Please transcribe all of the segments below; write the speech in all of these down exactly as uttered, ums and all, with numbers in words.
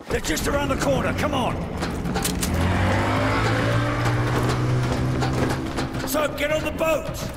They're just around the corner, come on! So, get on the boat!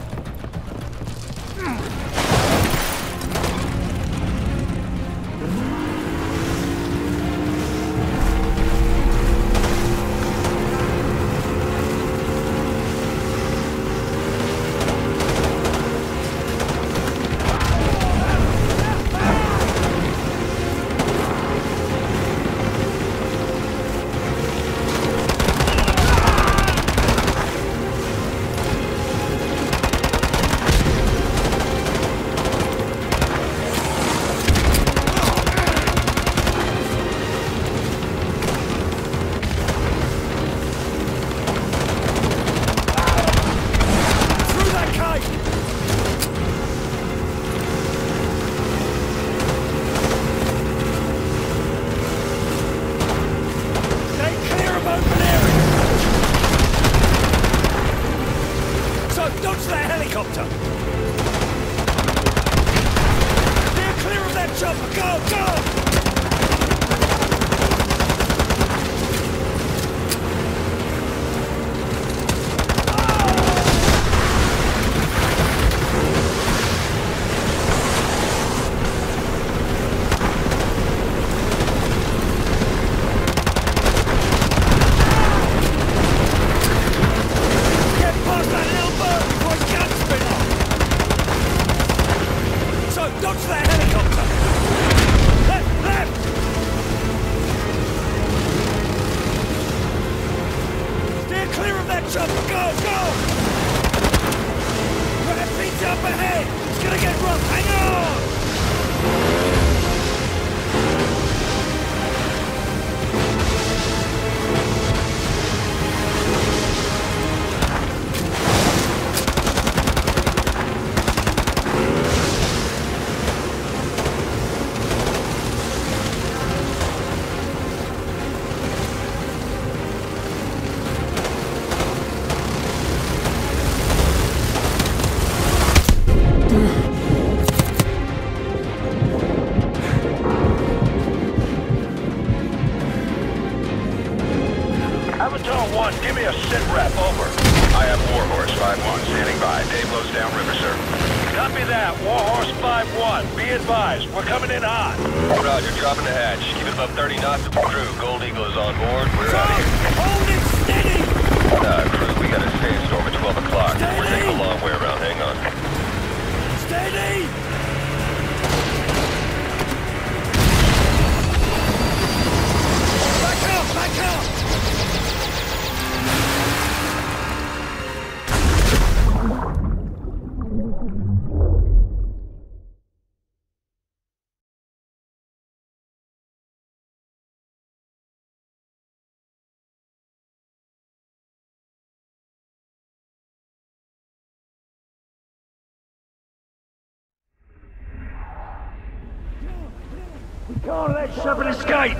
Can't let Shepard escape!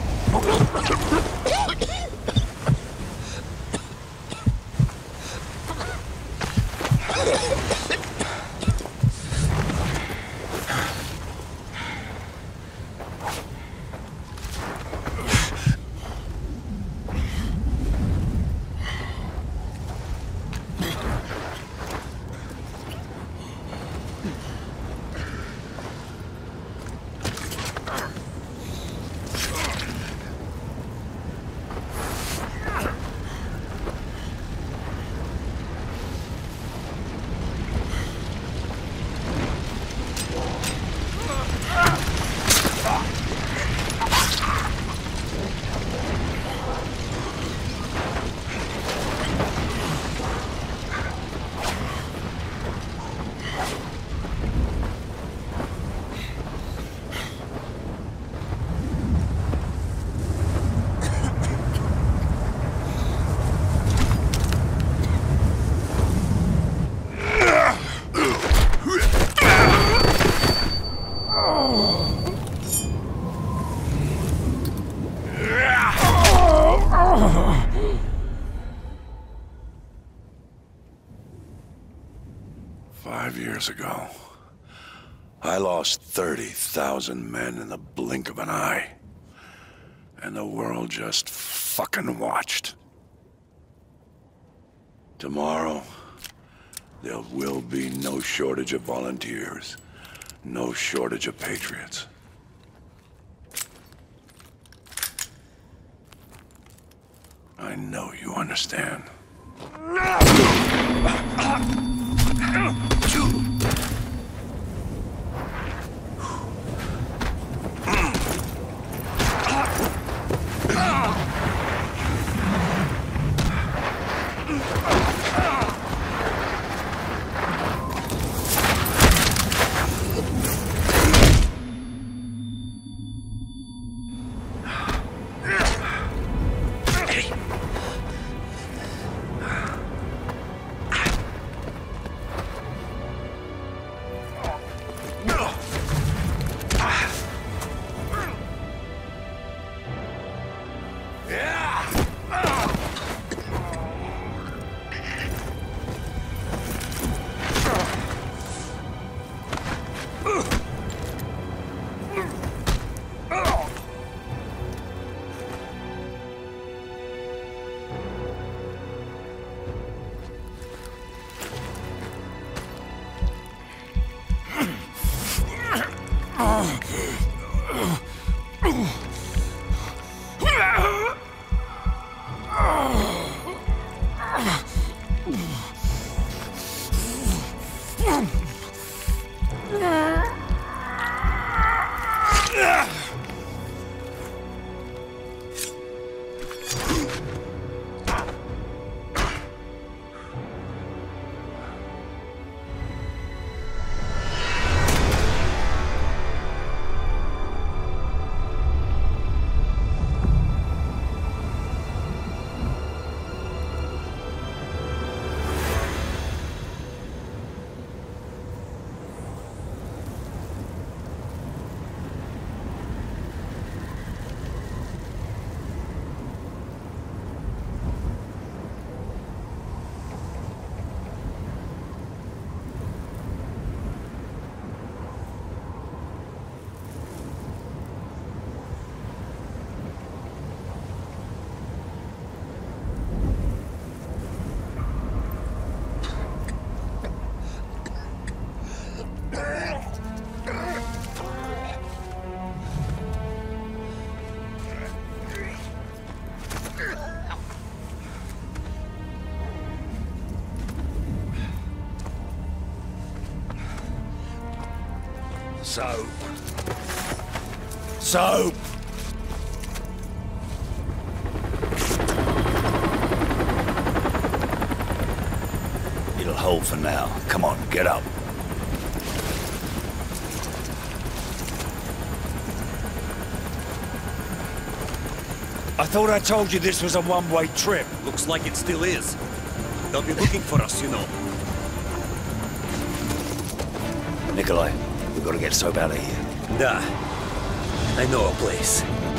Five years ago, I lost thirty thousand men in the blink of an eye. And the world just fucking watched. Tomorrow, there will be no shortage of volunteers. No shortage of patriots. I know you understand. Soap. Soap! It'll hold for now. Come on, get up. I thought I told you this was a one-way trip. Looks like it still is. They'll be looking for us, you know. Nikolai, we've got to get Soap out of here. Nah. I know a place.